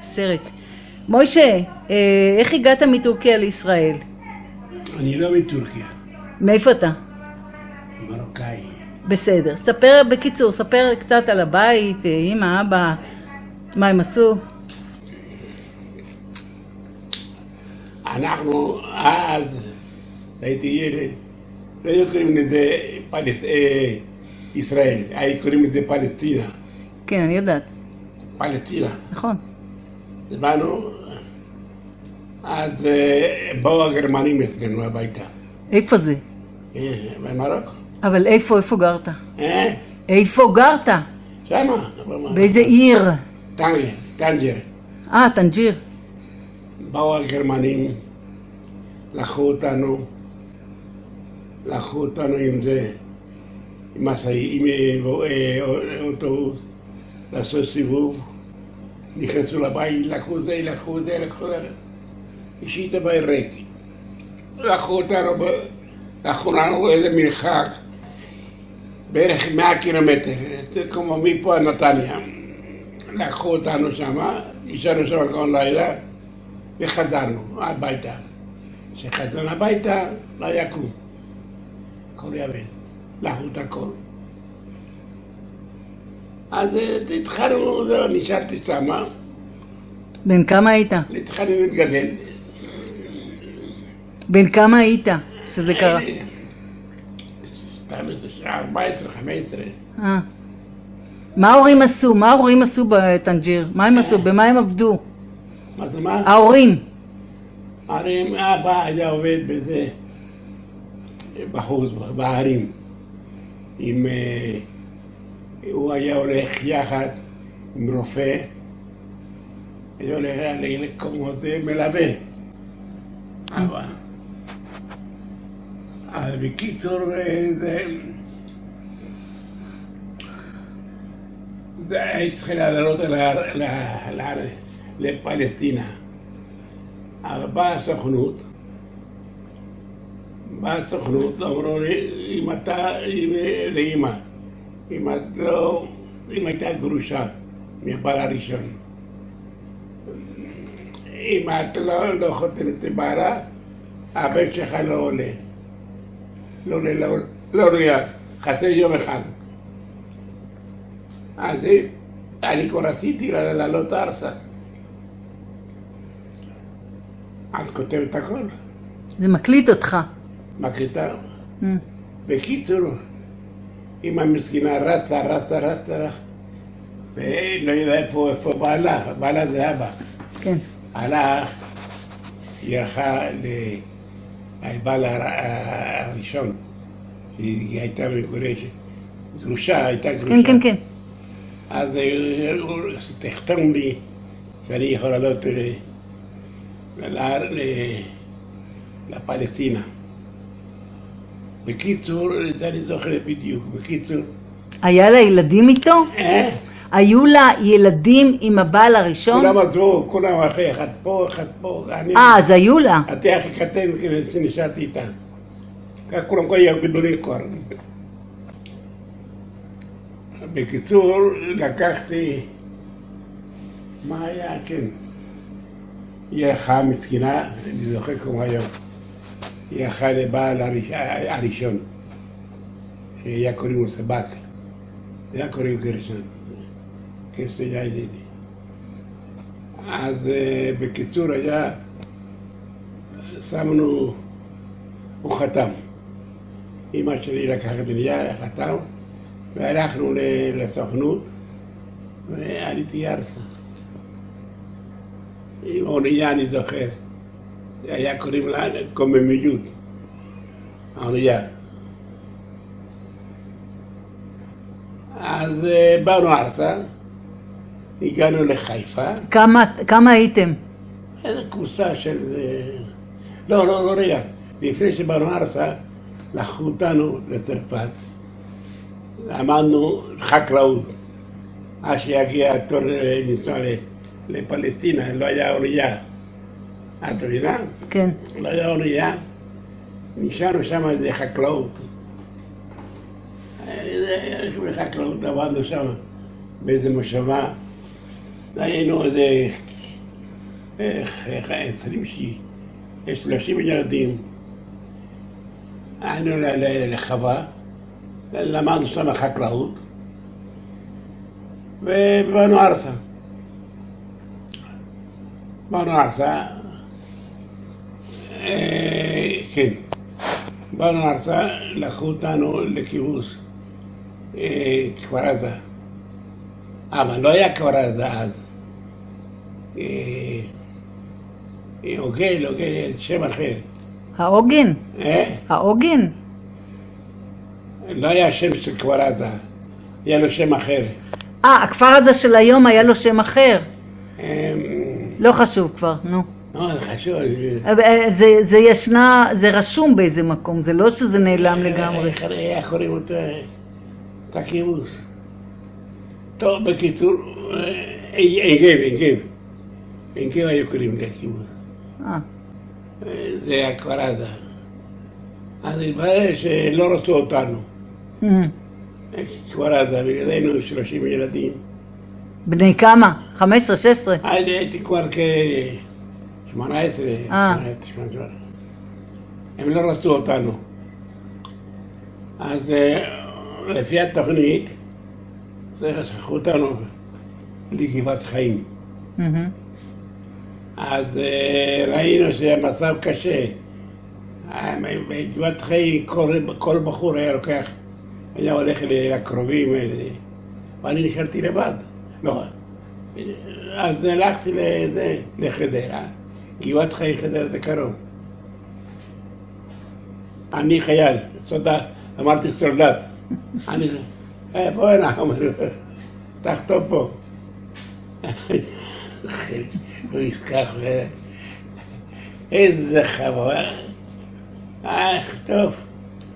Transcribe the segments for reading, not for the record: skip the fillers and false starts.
סרט. מוישה, איך הגעת מטורקיה לישראל? אני לא מטורקיה. מאיפה אתה? מרוקאי. בסדר. ספר, בקיצור, ספר קצת על הבית, אמא, אבא, מה הם עשו? אנחנו אז, הייתי ילד, לא היו קוראים לזה ישראל, היו קוראים לזה פלסטינה. כן, אני יודעת. פלסטינה. נכון. אז באנו, אז באו הגרמנים אצלנו הביתה. איפה זה? במרוקו. אבל איפה גרת? אה? איפה גרת? שמה. באיזה עיר? טנג'ר. טנג'יר. באו הגרמנים, לקחו אותנו עם זה, עם אוטובוס, לעשות סיבוב, נכנסו לבית, לקחו זה, השאירו בית ריק. לקחו לנו איזה מרחק, בערך 100 קילומטר, כמו מפה נתניה. לקחו אותנו שמה, ישנו שם כל לילה, וחזרנו הביתה. כשחזרנו הביתה, לא היה כלום. הכל יבן, לקחו את הכל. אז התחלנו, נשארתי שמה. בן כמה היית? התחלנו להתגדל. בן כמה היית שזה קרה? 14, 15. מה ההורים עשו? מה ההורים עשו בטנג'יר? מה הם עשו? במה הם עבדו? מה זה מה? ההורים. אבא היה עובד בזה, בחוץ, בערים. הוא היה הולך יחד עם רופא, היה הולך למקומות, זה מלווה. אבל בקיצור, הייתי צריך לעלות לפלסטינה. אבל באה הסוכנות, אמרו לי, לאמא, אם הייתה גרושה מהבעל הראשון, אם את לא חותמת לבעלה, הבן שלך לא עולה. לא עולה, חסר יום אחד. אז אני כבר רציתי לעלות ארצה. את כותבת הכל. זה מקליט אותך. מקליטה. בקיצור, אמא מסכינה רצה, ולא יודע איפה בעלה זה אבא. כן. הלך, היא הלכה לבעל הראשון, היא הייתה מגורשת, גרושה, הייתה גרושה. כן. אז הוא תחתום לי שאני יכול לעלות לפלסטינה. בקיצור, זה אני זוכר בדיוק, בקיצור. היה לה ילדים איתו? היו לה ילדים עם הבעל הראשון? כולם עזבו, כולם אחרי, אחד פה. אז היו לה. אתה הכי קטן שנשארתי איתה. כולם כבר היו גדולים כבר. בקיצור, לקחתי, מה היה, כן. היא הלכה מסכינה, אני זוכר כמו היום. היא הלכה לבעל הראשון, שהיה קוראים לו סבק. היה קוראים גרשון. גרשון היה ידידי. אז בקיצור היה, שמנו, הוא חתם. אמא שלי לקחת בנייר, חתם, והלכנו לסוכנות, ועליתי ארצה. עם אונייה אני זוכר, היה קוראים לה קוממיות, האונייה. אז באנו ארצה, הגענו לחיפה. כמה הייתם? איזה קבוצה של... לא רגע, לפני שבאנו ארצה, לקחו אותנו לצרפת. למדנו חקלאות, עד שיגיע התור לנסוע לפלסטינה, לא היה אונייה. את מבינה? כן. לא היה אונייה, נשארנו שם איזה חקלאות. חקלאות עבדנו שם, באיזה מושבה. היינו איזה 30 ילדים. היינו לחווה, למדנו שם חקלאות, ובאנו ארצה. כן. באנו ארצה, לקחו אותנו לקיבוץ כפר עזה. אבל לא היה כפר עזה אז. עוגן, שם אחר. העוגן? העוגן? לא היה שם של כפר עזה, היה לו שם אחר. הכפר עזה של היום היה לו שם אחר? לא חשוב כבר, נו. לא, זה חשוב. זה רשום באיזה מקום, זה לא שזה נעלם לגמרי. איך קוראים את הקיבוץ? טוב, בקיצור, אין גב היו קוראים לקיבוץ. זה היה כפר עזה. אז התברר שלא רצו אותנו. כפר עזה, היינו 30 ילדים. בני כמה? 15, 16? הייתי כבר כ-18. הם לא רצו אותנו. אז לפי התוכנית, שלחו אותנו לגבעת חיים. אז ראינו שהמצב קשה. בגבעת חיים כל בחור היה לוקח, היה הולך לקרובים, ואני נשארתי לבד. לא. אז הלכתי לחדרה, גבעת חיים חדרה זה קרוב. אני חייל, אמרתי סולדט. בוא הנה, תחתום פה. הוא ישכח, איזה חוויה. טוב.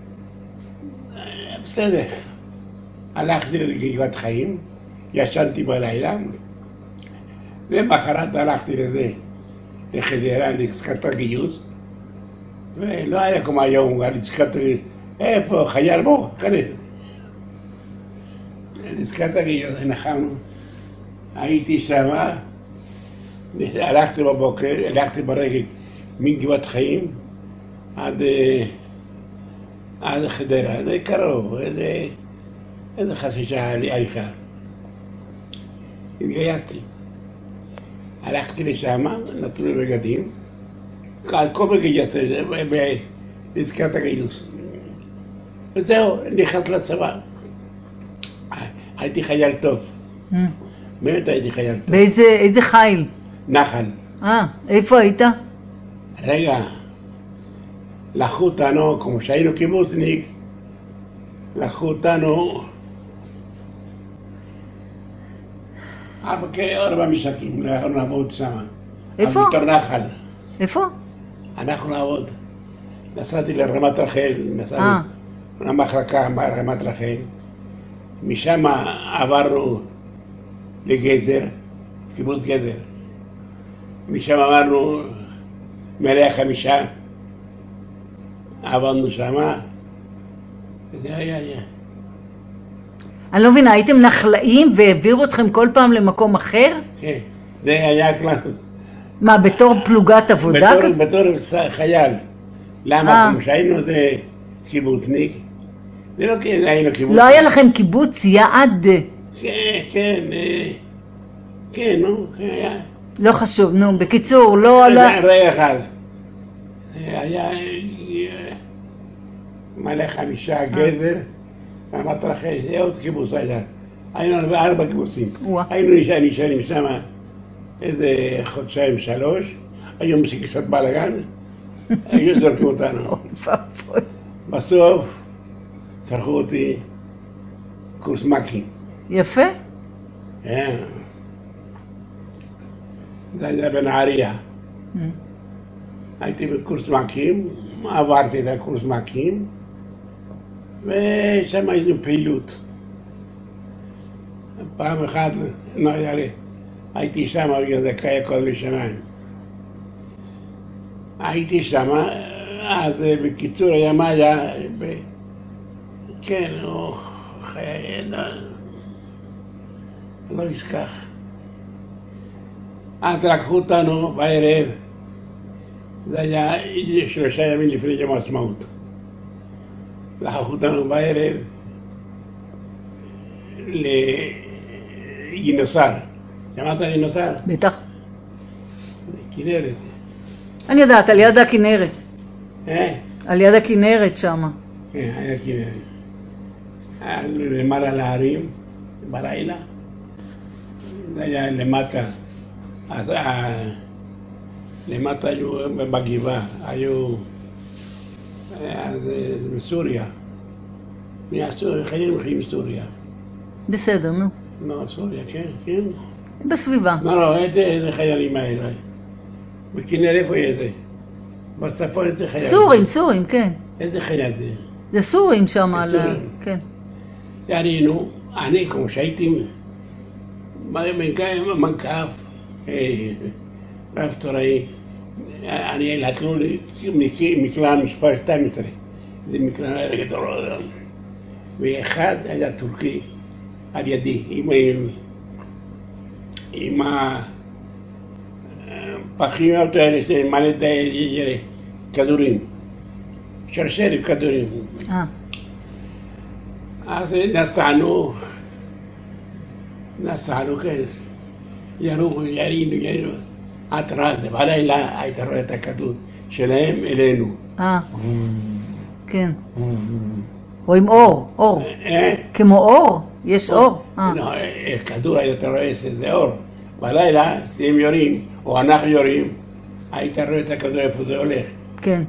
בסדר. הלכתי לגבעת חיים, ישנתי בלילה, ומחרת הלכתי לחדרה, ללשכת הגיוס, ולא היה כמו היום, ללשכת הגיוס, איפה, חייל בוא, כנראה. ללשכת הגיוס, נחמנו, הייתי שמה, הלכתי בבוקר, הלכתי ברגל מגבעת חיים עד חדרה, זה קרוב, איזה חצי שעה הליכה. התגייסתי. הלכתי לשם, נתנו לי בגדים, כל בגייסתי בלשכת הגיוס. וזהו, נכנס לצבא. הייתי חייל טוב. באמת הייתי חייל טוב. באיזה חיל? נחל. איפה היית? רגע, לקחו אותנו, כמו שהיינו קיבוצניק, לקחו אותנו 4 משקים, אנחנו נעבוד שם. איפה? בתור נחל. איפה? אנחנו נעבוד. נסעתי לרמת רחל, נסענו למחלקה רמת רחל. משם עברנו לגזר, קיבוץ גזר. משם עברנו 105, עברנו שמה, וזה היה. אני לא מבינה, הייתם נחלאים והעבירו אתכם כל פעם למקום אחר? כן, זה היה כלל. מה, בתור פלוגת עבודה? בתור חייל. למה? כמו שהיינו זה קיבוצניק. זה לא כי היינו קיבוצניק. לא היה לכם קיבוץ יעד? כן, נו, היה. לא חשוב, נו, בקיצור, לא עלה... רגע אחד. זה היה מלא 5 גזר, רמת רחל, זה עוד קיבוץ היה. היינו 4 קיבוצים. היינו נשארים שם איזה 1-3 חודשים, היום עושים קצת בלגן, היו זורקים אותנו. בסוף צרכו אותי קורס מ"כים. יפה. זה היה בנהריה. הייתי בקורס מ"כים, עברתי את הקורס מ"כים, ושם היינו פעילות. פעם אחת, לא היה לי, הייתי שם בגלל זה קהיה כל השמיים. הייתי שם, אז בקיצור היה מה היה, כן, לא אשכח. אז לקחו אותנו בערב, זה היה 3 ימים לפני יום העצמאות. לקחו אותנו בערב לגינוסר. שמעת גינוסר? בטח. כנרת. אני יודעת, על יד הכנרת. אה? על יד הכנרת שמה. כן, היה כנרת. עלו למעלה להרים, בלילה. זה היה למטה. אז למטה היו בגבעה, היו בסוריה. חיילים חיים בסוריה. בסדר, נו. לא, סוריה, כן, כן. בסביבה. לא, איזה חיילים האלה. בכנרת איפה יהיה זה? בצפון איזה חיילים. סורים, כן. איזה חייל זה? זה סורים שם. סורים. כן. יענינו, אני כמו שהייתי מנקף, רב תוראי, אני נתנו לי מקרא מספר 12, זה מקרא גדול, ואחד היה טורקי על ידי, עם הפחים האלה שמלא כדורים, שרשרת כדורים. אז נסענו, כן, ירינו, התראה, בלילה היית רואה את הכדור שלהם אלינו. כן. רואים אור. כמו אור, יש אור. לא, כדור היית רואה שזה אור. בלילה, הם יורים, או אנחנו יורים, היית רואה את הכדור איפה זה הולך. כן.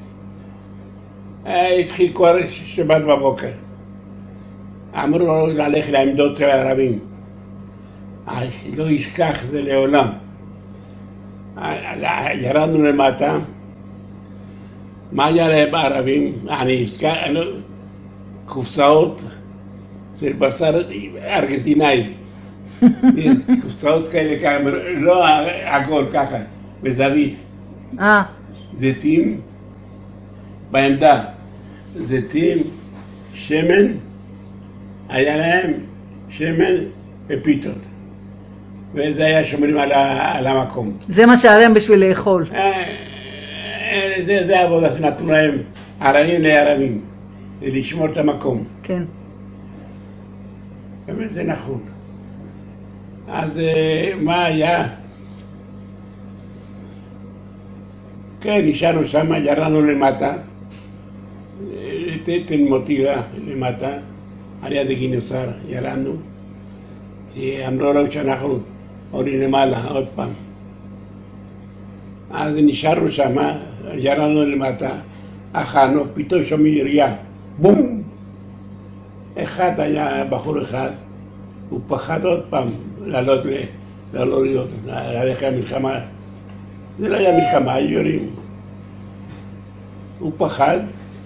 התחיל כבר שבת בבוקר. אמרו לו ללכת לעמדות של הערבים. לא ישכח זה לעולם. ירדנו למטה, מה היה להם הערבים? קופסאות של בשר ארגנטינאי. קופסאות כאלה ככה, לא הכל ככה, בזווית. זיתים בעמדה, זיתים, שמן, היה להם שמן ופיתות. וזה היה שומרים על המקום. זה מה שהיה להם בשביל לאכול. זה העבודה שנתנו להם ערבים לערבים, לשמור את המקום. כן. באמת זה נכון. אז מה היה? כן, נשארנו שם, ירדנו למטה, תתן מוטירה למטה, על יד הגינוסר, ירדנו. אמרו לו שאנחנו עולים למעלה עוד פעם. אז נשארנו שם, ירדנו למטה, אכלנו, פתאום שומעים ירייה, בום! אחד היה בחור אחד, הוא פחד עוד פעם לעלות, ללכת למלחמה. זה לא היה מלחמה, היו יורים. הוא פחד,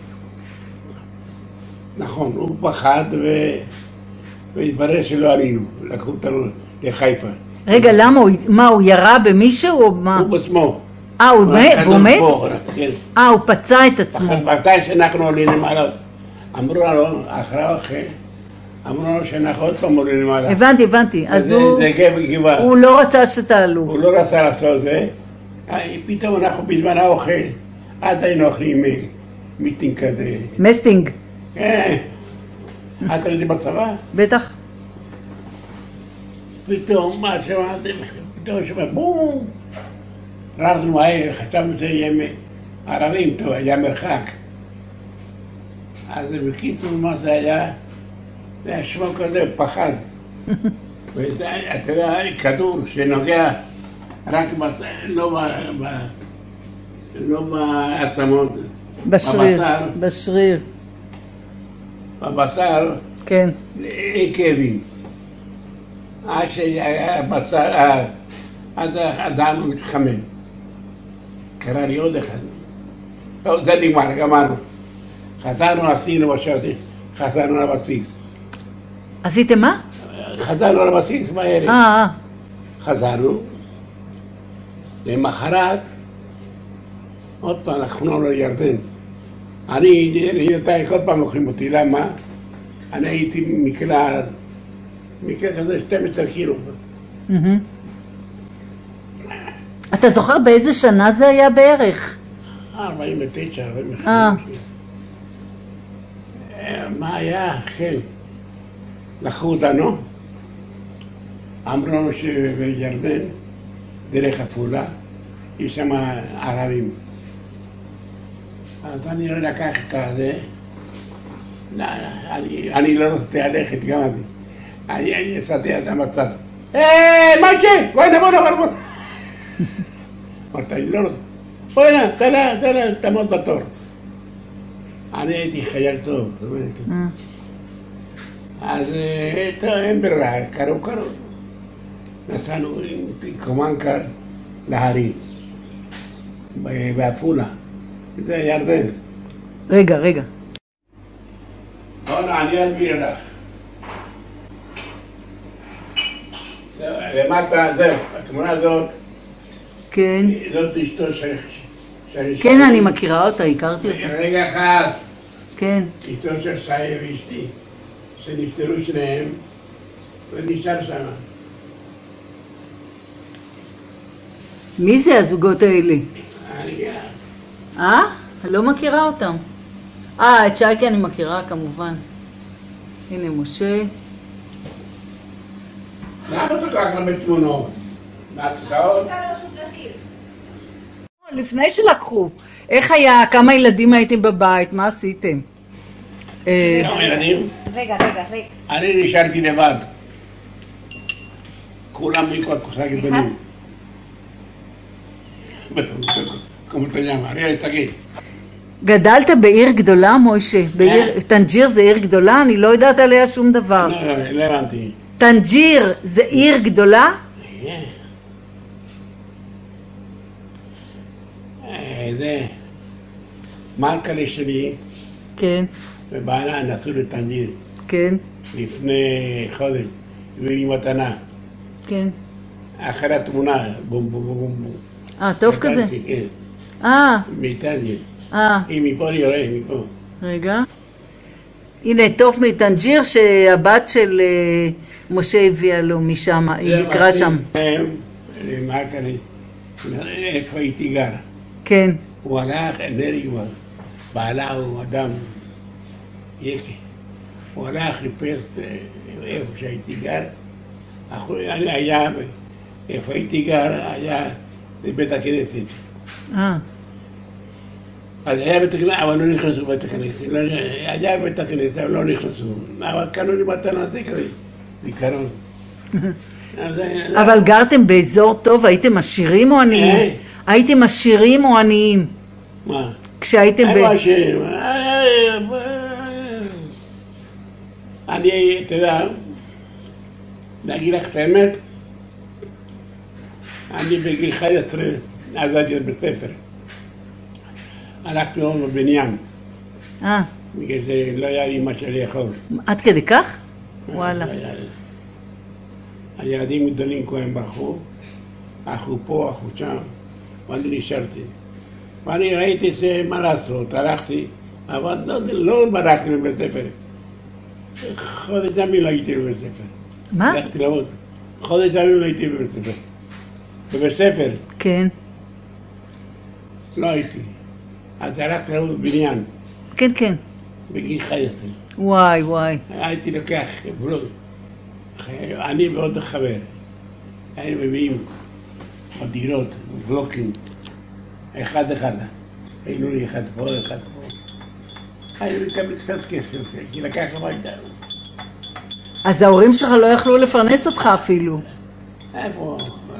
נכון, הוא פחד והתברר שלא עלינו, לקחו אותנו לחיפה. רגע, למה? מה, הוא ירה במישהו או מה? הוא בעצמו. הוא מת? והוא מת? כן. הוא פצע את עצמו. מתי שאנחנו עולים למעלה, אמרו לנו, אחרי, אמרו לנו שאנחנו עוד פעם עולים למעלה. הבנתי, אז הוא לא רצה שתעלו. הוא לא רצה לעשות זה, פתאום אנחנו בזמן האוכל, אז היינו אוכלים מיטינג כזה. מסטינג. כן. את ראיתי בצבא? בטח. פתאום, מה שמעתם? פתאום שמעתם, בום! רצנו מהר, חשבנו שזה יהיה ערבים, טוב, היה מרחק. אז בקיצור, מה זה היה? זה היה שמו כזה, פחד. אתה יודע, כדור שנוגע רק לא בעצמות, בשריר. בבשר, כן. כאבים. אז האדם מתחמם. קרא לי עוד אחד. טוב, זה נגמר, גמרנו. חזרנו, עשינו מה שעשינו, חזרנו לבסיס. עשיתם מה? חזרנו לבסיס בערב. חזרנו. למחרת, עוד פעם לקחנו לירדן. אני כל פעם לוקחים אותי, למה? אני הייתי מקלע כזה 12 קילו. אתה זוכר באיזה שנה זה היה בערך? 49, 45. מה היה? כן. לקחו אותנו, אמרו לנו שבירדן, דרך עפולה, יש שם ערבים. אז אני לא לקח את זה, אני לא רציתי ללכת, גם אני יצאתי את המצב. מיישה, בואי נבוא. אמרתי, אני לא רוצה. בואי נא, תעמוד בתור. אני הייתי חייל טוב, אז אין ברירה, קראו. נסענו עם קומנקר להרים, בעפולה, זה ירדן. רגע. לא, אני אסביר לך. למטה, זהו, התמונה הזאת, כן. זאת אשתו כן, אני מכירה אותה, הכרתי אותה. רגע אחד. כן. אשתו של שי ואשתי, שנפטרו שניהם, ונשאר שם. מי זה הזוגות האלה? אני אני לא מכירה אותם. את שייקי אני מכירה כמובן. הנה משה. למה אתה כל כך הרבה תמונות? מהתוצאות? לפני שלקחו. איך היה? כמה ילדים הייתם בבית? מה עשיתם? כמה ילדים? רגע. אני נשארתי לבד. כולם מכל כוסה גדולים. כמו אתה יודע מה, אני תגיד. גדלת בעיר גדולה, מוישה? טנג'יר זה עיר גדולה? אני לא יודעת עליה שום דבר. לא הבנתי. טנג'יר זה עיר גדולה? זה מלכלה שלי כן. ובעלה נסעו לטנג'יר כן. לפני חודש, הביא לי מתנה. כן. אחרי התמונה, בום. טוב כזה. כן. מטנג'יר. היא מפה, אני רואה, מפה. רגע. הנה, טוב מטנג'יר שהבת של משה הביאה לו משם, היא ביקרה שם. מלכלה, איפה הייתי גר? כן. הוא הלך, אינני כבר, בעלה הוא אדם יקי. הוא הלך חיפש איפה שהייתי גר. היה, איפה הייתי גר, היה בבית הכנסת. אז היה בית הכנסת, אבל לא נכנסו בית הכנסת. היה בית הכנסת, אבל לא נכנסו. אבל קנו לי מתנה זה כזה, זיכרון. אבל גרתם באזור טוב, הייתם עשירים או עניים? הייתם עשירים או עניים? מה? כשהייתם אני לא עשירים. אני, אתה יודע, להגיד לך את האמת, אני בגיל 11 עזרתי לבית ספר. הלכתי ללמוד בבניין. בגלל זה לא היה לי מה שאני יכול. עד כדי כך? וואלה. הילדים גדולים כהן ברחו, אחו פה, אחו שם, ואני נשארתי. ואני ראיתי מה לעשות, הלכתי, אבל לא ברחתי לבית ספר. חודש ימים לא הייתי בבית ספר. מה? הלכתי לעבוד. חודש ימים לא הייתי בבית ספר. בבית ספר? כן. לא הייתי. אז הלכתי לעבוד בבניין. כן. בגיל 11. וואי. הייתי לוקח בלוק. אני ועוד חבר. היינו מביאים בדירות, בלוקים, אחד. היינו לי אחד פה. היינו מקבל קצת כסף, כי לקח הביתה. אז ההורים שלך לא יכלו לפרנס אותך אפילו. איפה?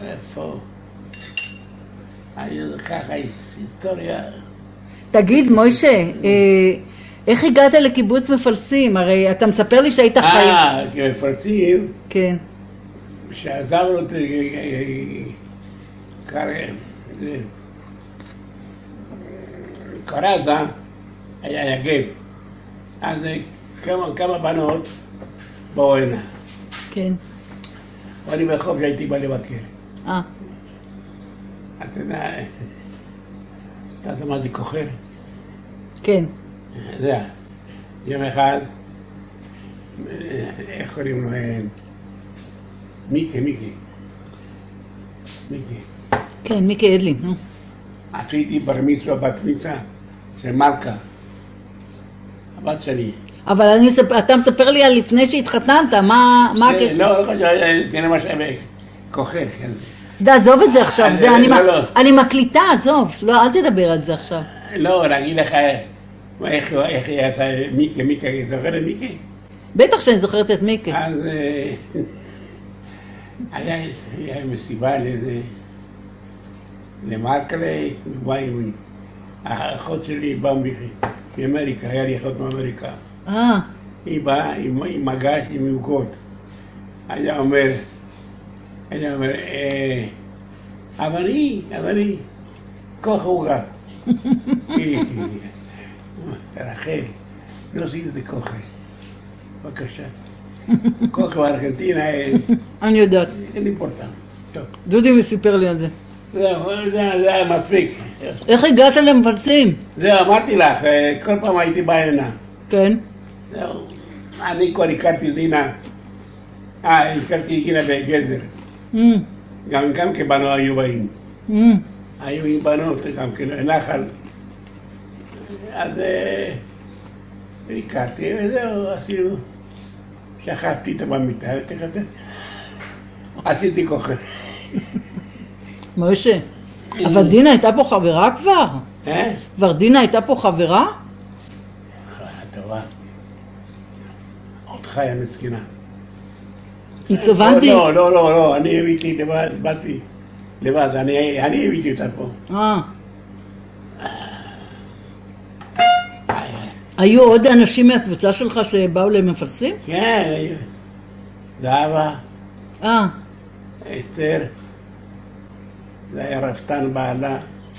היינו ככה, היסטוריה. תגיד, מוישה, איך הגעת לקיבוץ מפלסים? הרי אתה מספר לי שהיית חי. כמפלסים. כן. שעזרנו את קרזה, היה יגב. אז כמה בנות באו הנה. כן. ואני ברחוב שהייתי בא לבקר. אתה יודע, אתה יודע מה זה כוחר? כן. זה, יום אחד, איך קוראים לו? מיקי. כן, מיקי אדלין, נו. עשיתי בר מצווה בת מצווה של מלכה, הבת שלי. אבל אתה מספר לי על לפני שהתחתנת, מה הקשר? לא, תראה מה שווה, כוחך. עזוב את זה עכשיו, אני מקליטה, עזוב, לא, אל תדבר על זה עכשיו. לא, להגיד לך איך היא עשה מיקי, זוכר את מיקי? בטח שאני זוכרת את מיקי. אז היה מסיבה למקלי, האחות שלי באה מאמריקה, היה לי אחות מאמריקה. היא באה עם מגש, עם עוגות. היה אומר, אבני, כוח עוגה. רחל, לא עשית את זה כוח. בבקשה. כוח בארגנטינה, אני יודעת. אין לי פורטם. דודי מסיפר לי על זה. זה היה מספיק. איך הגעת למפלסים? זהו, אמרתי לך, כל פעם הייתי בא הנה. כן. זהו, אני כבר הכרתי דינה. הכרתי דינה בגזר. גם כבנו היו באים. היו עם בנות, גם כנחל. אז הכרתי, וזהו, עשינו. שכבתי איתה במיטה, עשיתי כוחר. משה, אבל דינה הייתה פה חברה כבר? כבר דינה הייתה פה חברה? טובה. עוד חיה מסכנה. התכוונתי? לא, אני הבאתי לבד, באתי לבד, אני הבאתי אותה פה. היו עוד אנשים מהקבוצה שלך שבאו למפלסים? כן, היו. זהבה. אסתר. זה היה רפתן בעלה,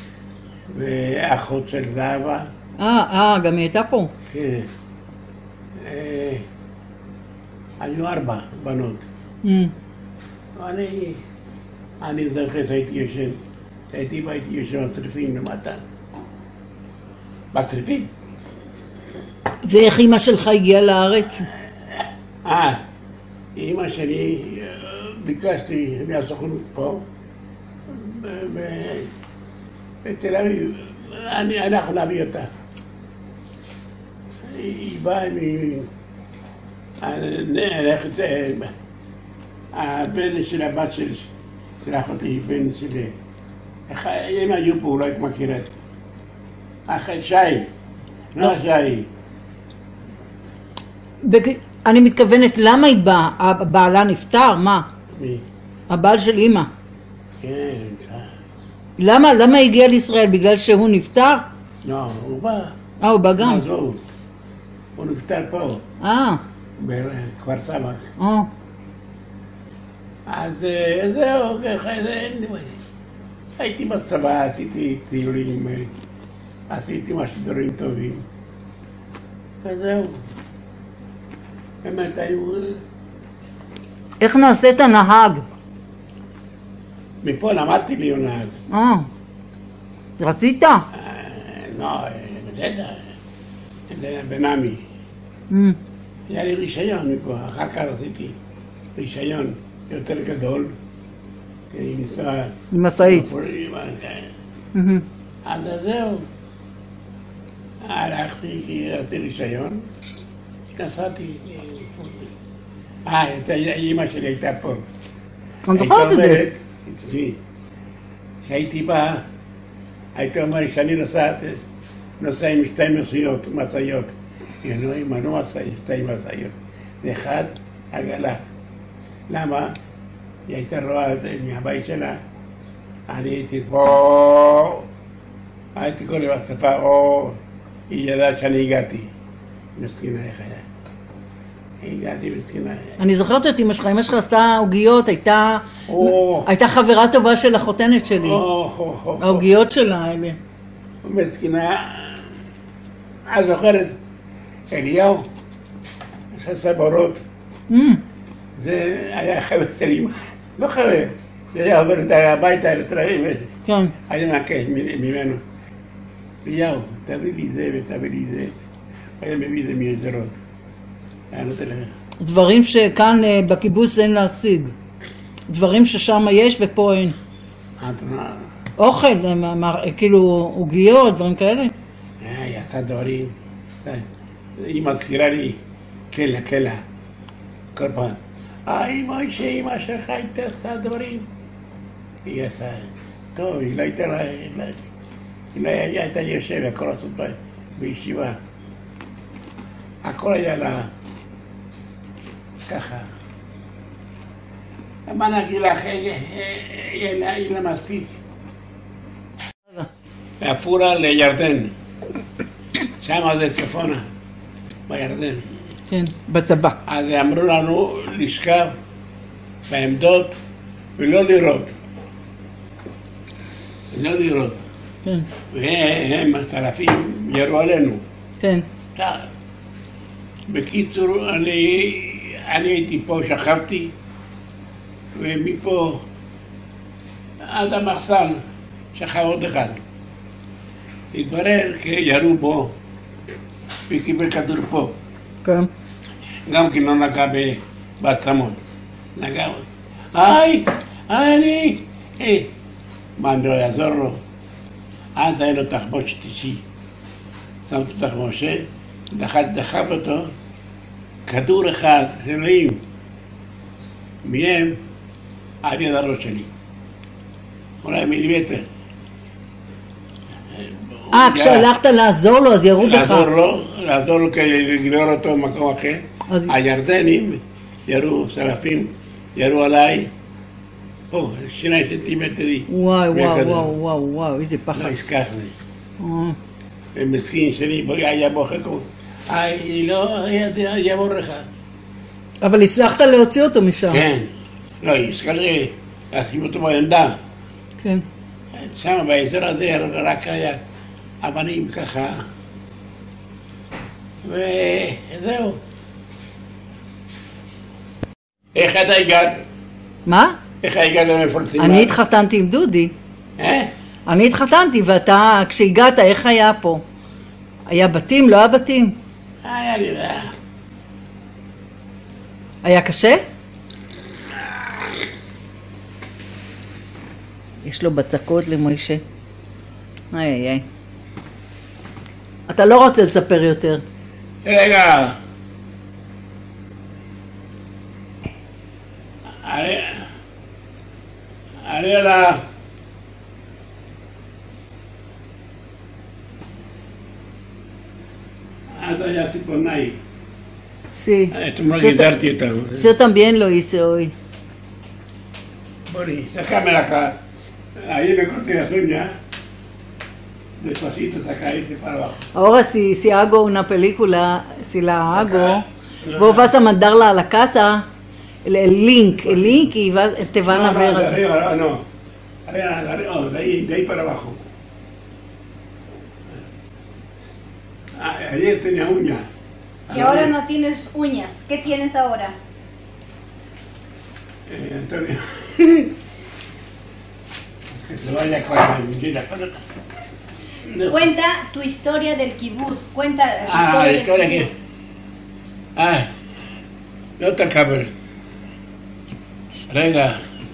ואחות של זהבה. גם היא הייתה פה? כן. היו 4 בנות. אני זוכר שהייתי ישן, הייתי ישן בצריפים למטה. בצריפים. ואיך אמא שלך הגיעה לארץ? אמא שלי, ביקשתי מהסוכנות פה, בתל אביב, אנחנו נביא אותה. היא באה הבן של הבת של אחותי, בן שלי. הם היו פה, אולי את מכירת. שי, לא שי. אני מתכוונת, למה היא באה? הבעלה נפטר? מה? מי? הבעל של אמא. כן, למה היא הגיעה לישראל? בגלל שהוא נפטר? לא, הוא בא. הוא בא גם? הוא נפטר פה. בכפר סבא. אז זהו, הייתי בצבא, עשיתי טיולים, עשיתי משהו דברים טובים. וזהו. באמת היו... איך נעשית נהג? מפה למדתי להיות נהג. רצית? לא, בסדר. זה בנעמי. היה לי רישיון מפה, אחר כך עשיתי רישיון יותר גדול. לנסוע... עם משאית. אז זהו. הלכתי, כי רציתי רישיון. נסעתי. אמא שלי הייתה פה. אני זוכרת את זה. אצלי, כשהייתי בא, הייתי אומר שאני נוסע עם 2 משאיות. היא לא משאית, 2 משאיות. ואחד, עגלה. למה? היא הייתה רואה מהבית שלה. אני הייתי פה, הייתי כל הצפה, היא ידעת שאני הגעתי. מסכינה איך היה. הגעתי מסכינה. אני זוכרת את אמא שלך עשתה עוגיות, הייתה חברה טובה של החותנת שלי. העוגיות שלה האלה. מסכינה. את זוכרת, אליהו, עשה בורות. זה היה חבר של אמא. לא חבר. זה היה עובר את הביתה לתראים. כן. היה מבקש ממנו. אליהו, תביא לי זה ותביא לי זה. היה מביא זה מהזרות. דברים שכאן בקיבוץ אין להשיג. דברים ששם יש ופה אין. אוכל, כאילו עוגיות, דברים כאלה? היא עשה דברים. היא מזכירה לי, קלה. כל פעם. מוישה, אמא שלך הייתה עשה דברים. היא עשה. טוב, היא לא הייתה... היא הייתה יושב, הכל עשו בישיבה. הכל היה לה... ככה. מה נגיד לך, יהיה לה מספיק. מעפולה לירדן. שם זה צפונה, בירדן. כן, בצבא. אז אמרו לנו לשכב בעמדות ולא לראות. לא לראות. כן. והם, הצלפים, ירו עלינו. כן. בקיצור, אני הייתי פה, שכבתי, ומפה עד המחסן שכב עוד אחד. התברר כי ירו בו וקיבל כדור פה. כן. גם כי לא נגע בעצמות. נגע... מה, אני לא יעזור לו? אז היה לו תחבושת אישי. שמתי תחבושת, דחף אותו, כדור אחד, אלוהים, מהם עד יד הראש שלי. אולי מילימטר. כשהלכת לעזור לו, אז ירו בך. לעזור לו כדי לגרור אותו במקום אחר. הירדנים ירו, צלפים, ירו עליי. או, 2 סנטימטרים. וואו, איזה פחד. לא ישכח לי. ומסכין שלי היה בוכה כמו, לא, יעבור לך. אבל הצלחת להוציא אותו משם. כן. לא, ישכח לי, לשים אותו בעמדה. כן. שם באזור הזה רק היה אבנים ככה. וזהו. איך אתה הגעת? מה? איך הגעת למפלסים? אני התחתנתי עם דודי. אני התחתנתי, ואתה, כשהגעת, איך היה פה? היה בתים? לא היה בתים? היה לי רע. היה קשה? יש לו בצקות למוישה. איי. אתה לא רוצה לספר יותר. רגע. אריאלה. אז היה ציפורנאי. Sí. אתמול גידרתי אותם. Yo también lo hice hoy. Boni, sacame la cara. Ahí me corté las uñas. Despacito, saca este para abajo. Ahora si hago una película, si la hago, vos vas a mandarla a la casa, el link y te van a ver. No, de arriba, no. De ahí para abajo. Ayer tenía uñas. Y ahora no tienes uñas. ¿Qué tienes ahora? Antonio. Que se vaya con la mentira. Cuenta tu historia del kibutz. Cuenta la historia que... no te acabes. רגע.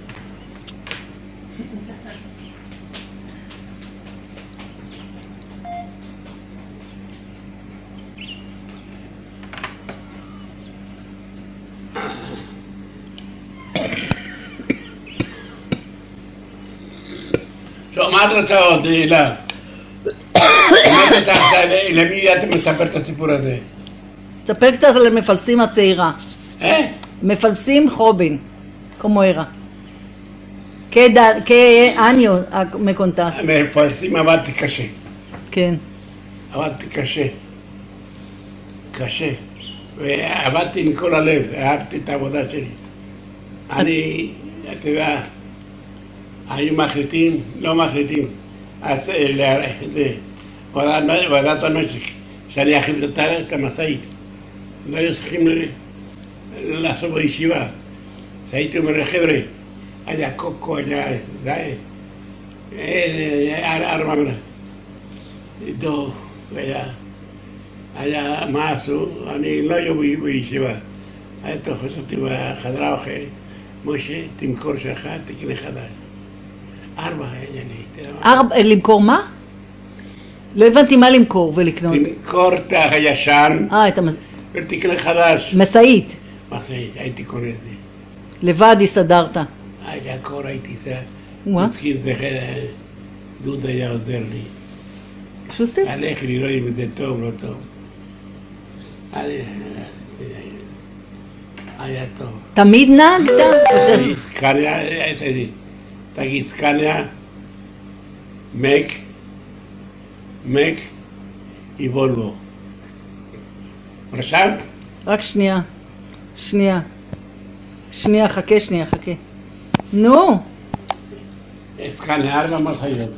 טוב, מה את רוצה עוד, הילה? למי אתה מספר את הסיפור הזה? ספר קצת על המפלסים הצעירה. מפלסים חובין, כמו era. ¿Qué año me contaste? מפלסים עבדתי קשה. כן. עבדתי קשה. ועבדתי עם כל הלב, אהבתי את העבודה שלי. אני, אתה יודע, היו מחליטים, לא מחליטים, אז זה, ועדת המשק, שאני אחליט את המשאית. לא היו צריכים לעשות בישיבה. אז הייתי אומר, חבר'ה, היה קוקו, היה ארבע, דוב, היה מה עשו, אני לא היו בישיבה. היה תופס אותי בחדר האוכל, משה, תמכור שלך, תקנה חדש. 4 היה לי. למכור מה? לא הבנתי מה למכור ולקנות. למכור את הישן את ותקנה חדש. משאית. משאית, הייתי קורא לזה. לבד הסתדרת. היה קור, הייתי זה. וואה. מסכים זה, דוד היה עוזר לי. שוסטר? הלך לראות אם זה טוב, לא טוב. היה טוב. תמיד נהגת? סקניה, תגיד סקניה, מק, איבולבו. רשמת? רק שנייה, חכה. נו. סקניה 4 משאיות.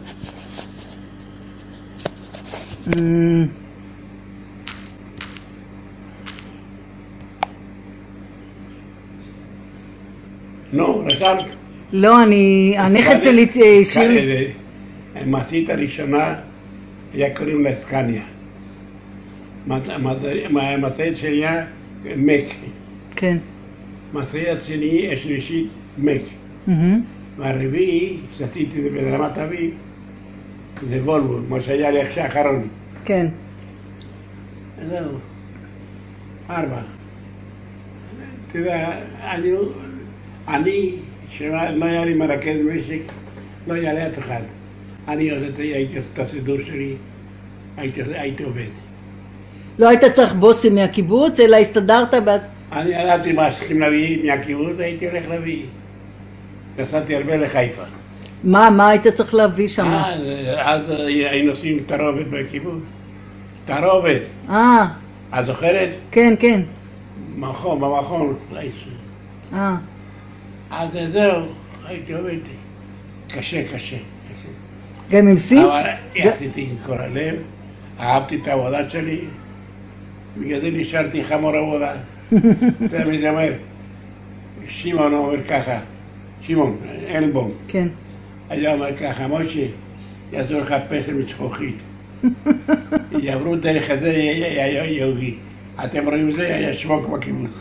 נו, רשמת? לא, הנכד שלי שיר... המשאית הראשונה היה קוראים לה סקניה. המשאית שלי היה מק. כן. המשאית השלישית מק. והרביעי, שעשיתי את זה ברמת אביב, זה וולבו, מה שהיה לי עכשיו האחרון. כן. זהו. 4. אתה יודע, אני, שלא היה לי מרכז משק, לא היה לי אף אחד. אני הייתי עושה את הסידור שלי, הייתי עובד. לא היית צריך בוסים מהקיבוץ, אלא הסתדרת אני ידעתי מה צריכים להביא מהקיבוץ, הייתי הולך להביא. נסעתי הרבה לחיפה. מה היית צריך להביא שם? אז היינו עושים תערובת בקיבוץ. תערובת. את זוכרת? כן. במכון. אז זהו, הייתי עובד. קשה. גם עם סין? אבל עשיתי עם כל הלב, אהבתי את העבודה שלי, בגלל זה נשארתי חמור עבודה. אתה אומר, שמעון אומר ככה, שמעון, אלבום. כן. היה אומר ככה, משה, יעזור לך פסל מצחוכית. יעברו דרך הזה, היה יהודי. אתם רואים זה, היה שמוק בקיבוץ.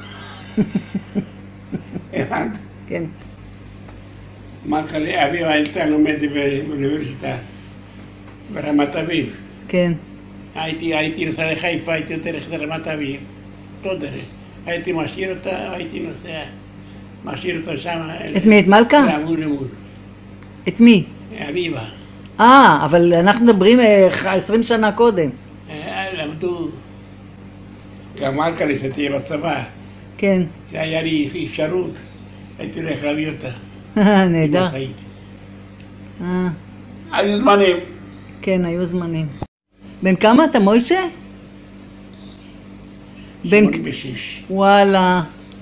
הבנת? כן. מה קרה? אביב הייתה לומד באוניברסיטה ברמת אביב. כן. הייתי נוסע לחיפה, הייתי דרך רמת אביב. אותו דרך. הייתי משאיר אותה, הייתי נוסע. משאיר אותה שם. את מי? את מלכה? למול. את מי? אביבה. אבל אנחנו מדברים 20 שנה קודם. למדו. גם מלכה שתהיה בצבא. כן. שהיה לי אפשרות, הייתי הולך להביא אותה. נהדר. היו זמנים. כן, היו זמנים. בן כמה אתה, מוישה? 86. וואלה.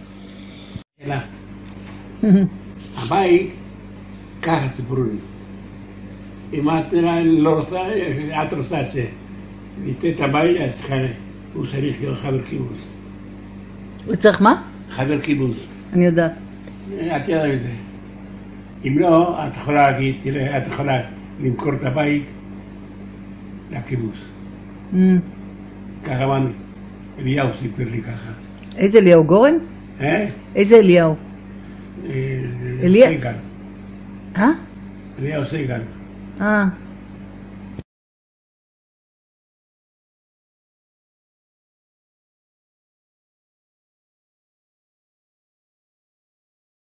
הבית, ככה סיפרו לי. אם את לא רוצה, את רוצה שניתן את הבית, אז הוא צריך להיות חבר קיבוץ. הוא צריך מה? חבר קיבוץ. אני יודעת. את יודעת את זה. אם לא, את יכולה להגיד, תראה, את יכולה למכור את הבית לקיבוץ. ככה אמרנו, אליהו סיפר לי ככה. איזה אליהו גורן? איזה אליהו? סגל. אה? אליהו סגל. אה.